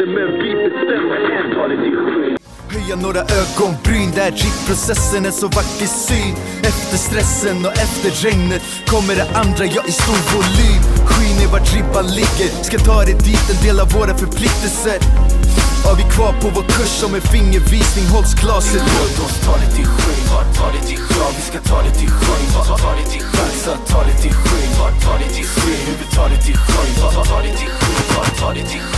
händer, men vi bestämmer än. Ta det till skyn. Höja några ögonbryn där rippprocessen är så vacker syn. Efter stressen och efter regnet kommer det andra, ja, i stor volym. Skyn är vart ribban ligger, ska ta det dit, en del av våra förpliktelser. Har vi kvar på vår kurs som en fingervisning hålls glaset. Låt oss ta det till skyn, ta det till skyn. Ja, vi ska ta det till skyn, ta det till skyn. Så ta det till skyn, ta det till skyn. Vi tar det till skyn, ta det till skyn, ta det till skyn.